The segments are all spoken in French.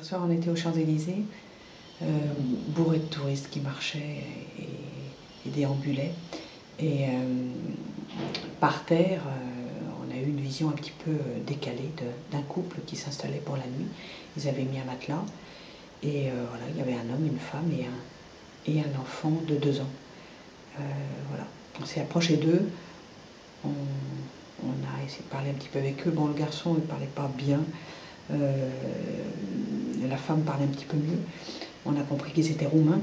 Hier soir, on était aux Champs-Élysées, bourré de touristes qui marchaient et déambulaient. Et par terre, on a eu une vision un petit peu décalée d'un couple qui s'installait pour la nuit. Ils avaient mis un matelas et voilà, il y avait un homme, une femme et un enfant de 2 ans. Voilà. On s'est approché d'eux, on a essayé de parler un petit peu avec eux. Bon, le garçon ne parlait pas bien, la femme parlait un petit peu mieux. On a compris qu'ils étaient roumains,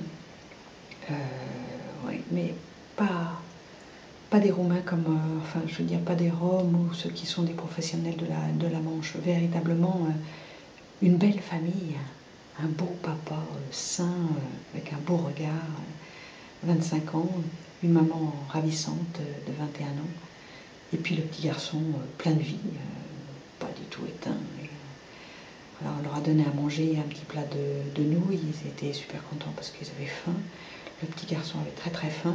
ouais, mais pas des roumains comme, enfin je veux dire pas des Roms ou ceux qui sont des professionnels de la Manche. Véritablement une belle famille, un beau papa sain, avec un beau regard, 25 ans, une maman ravissante de 21 ans, et puis le petit garçon plein de vie, pas du tout éteint. Alors on leur a donné à manger un petit plat de nouilles, ils étaient super contents parce qu'ils avaient faim. Le petit garçon avait très très faim.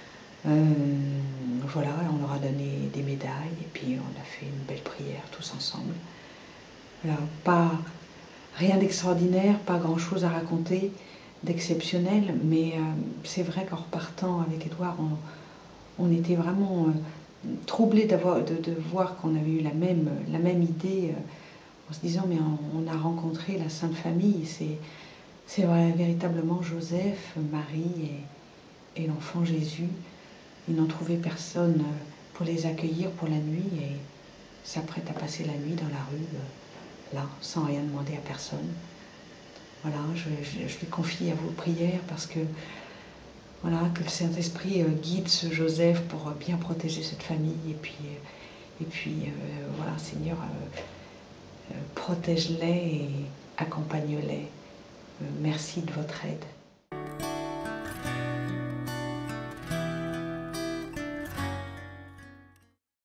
Voilà, on leur a donné des médailles et puis on a fait une belle prière tous ensemble. Voilà, rien d'extraordinaire, pas grand chose à raconter d'exceptionnel, mais c'est vrai qu'en repartant avec Édouard, on était vraiment troublés de voir qu'on avait eu la même idée, en se disant mais on a rencontré la Sainte Famille, c'est véritablement Joseph, Marie et l'enfant Jésus. Ils n'ont trouvé personne pour les accueillir pour la nuit et s'apprêtent à passer la nuit dans la rue, là, sans rien demander à personne. Voilà, je les confie à vos prières parce que, voilà, que le Saint-Esprit guide ce Joseph pour bien protéger cette famille et puis voilà, Seigneur, protège-les et accompagne-les. Merci de votre aide.